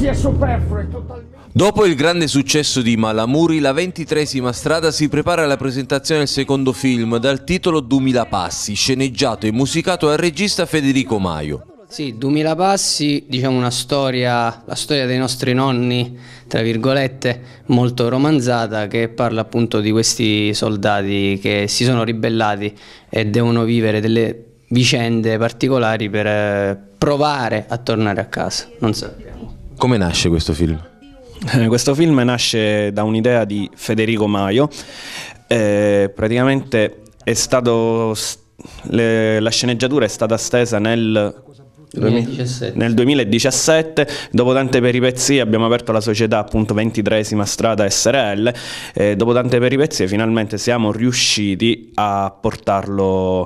sia superfluo e totalmente... Dopo il grande successo di Malamuri, la 23ª Strada si prepara alla presentazione del secondo film dal titolo 2000 passi, sceneggiato e musicato dal regista Federico Maio. Sì, 2000 passi, diciamo una storia, la storia dei nostri nonni, tra virgolette, molto romanzata, che parla appunto di questi soldati che si sono ribellati e devono vivere delle vicende particolari per provare a tornare a casa, non sappiamo. Come nasce questo film? Questo film nasce da un'idea di Federico Maio, praticamente è stato, la sceneggiatura è stata stesa nel 2017, dopo tante peripezie abbiamo aperto la società appunto 23ª Strada SRL e dopo tante peripezie finalmente siamo riusciti a portarlo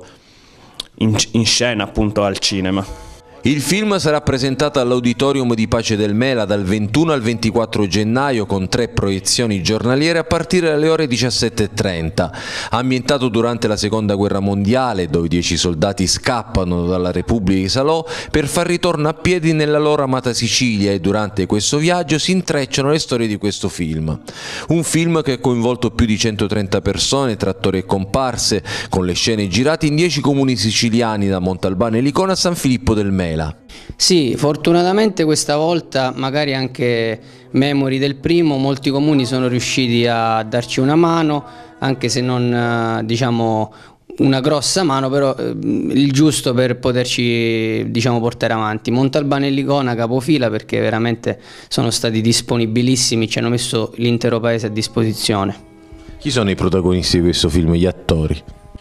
in scena appunto al cinema. Il film sarà presentato all'Auditorium di Pace del Mela dal 21 al 24 gennaio con 3 proiezioni giornaliere a partire dalle ore 17:30. Ambientato durante la Seconda Guerra Mondiale, dove 10 soldati scappano dalla Repubblica di Salò per far ritorno a piedi nella loro amata Sicilia, e durante questo viaggio si intrecciano le storie di questo film. Un film che ha coinvolto più di 130 persone tra attori e comparse, con le scene girate in 10 comuni siciliani, da Montalbano e Licona a San Filippo del Mela. Sì, fortunatamente questa volta, magari anche memori del primo, molti comuni sono riusciti a darci una mano, anche se non diciamo una grossa mano, però il giusto per poterci diciamo portare avanti. Montalbano e Licona capofila, perché veramente sono stati disponibilissimi, ci hanno messo l'intero paese a disposizione. Chi sono i protagonisti di questo film, gli attori?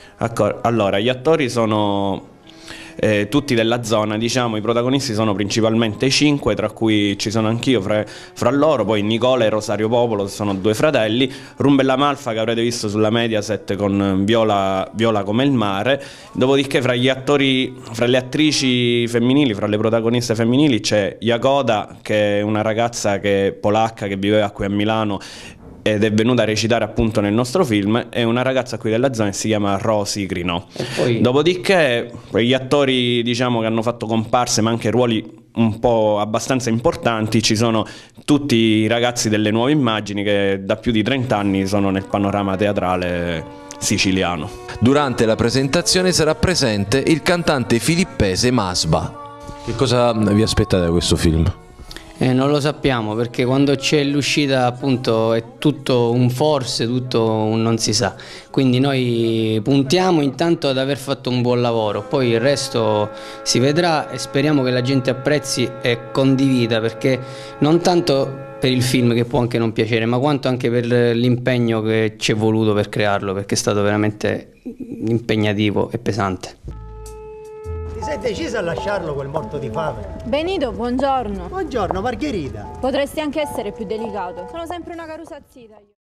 Allora, gli attori sono tutti della zona, diciamo. I protagonisti sono principalmente 5, tra cui ci sono anch'io fra loro, poi Nicola e Rosario Popolo sono 2 fratelli, Rumbella Malfa che avrete visto sulla Mediaset con Viola come il mare. Dopodiché fra gli attori, fra le attrici femminili, fra le protagoniste femminili c'è Jagoda, che è una ragazza polacca che viveva qui a Milano ed è venuta a recitare appunto nel nostro film, è una ragazza qui della zona che si chiama Rosy Grinò. Dopodiché gli attori diciamo che hanno fatto comparse ma anche ruoli un po' abbastanza importanti, ci sono tutti i ragazzi delle Nuove Immagini che da più di 30 anni sono nel panorama teatrale siciliano. Durante la presentazione sarà presente il cantante filippese Masba. Che cosa vi aspettate da questo film? Non lo sappiamo, perché quando c'è l'uscita appunto è tutto un forse, tutto un non si sa, quindi noi puntiamo intanto ad aver fatto un buon lavoro, poi il resto si vedrà e speriamo che la gente apprezzi e condivida, perché non tanto per il film, che può anche non piacere, ma quanto anche per l'impegno che ci è voluto per crearlo, perché è stato veramente impegnativo e pesante. Ti sei decisa a lasciarlo quel morto di fame? Benito, buongiorno. Buongiorno, Margherita. Potresti anche essere più delicato. Sono sempre una carusazzita io.